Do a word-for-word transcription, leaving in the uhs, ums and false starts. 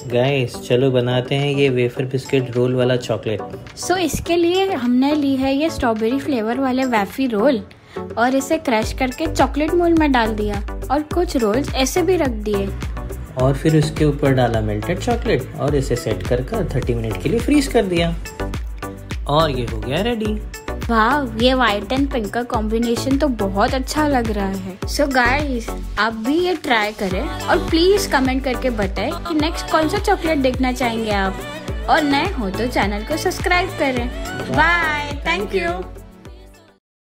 Guys चलो बनाते हैं ये वेफर बिस्किट रोल वाला चॉकलेट। सो so, इसके लिए हमने ली है ये स्ट्रॉबेरी फ्लेवर वाले वैफी रोल और इसे क्रश करके चॉकलेट मोल्ड में डाल दिया और कुछ रोल्स ऐसे भी रख दिए और फिर उसके ऊपर डाला मेल्टेड चॉकलेट और इसे सेट कर कर तीस मिनट के लिए फ्रीज कर दिया और ये हो गया रेडी। वाह, ये व्हाइट एंड पिंक का कॉम्बिनेशन तो बहुत अच्छा लग रहा है। सो so गाइस, आप भी ये ट्राई करें और प्लीज कमेंट करके बताएं कि नेक्स्ट कौन सा चॉकलेट देखना चाहेंगे आप, और नए हो तो चैनल को सब्सक्राइब करें। Bye, thank you.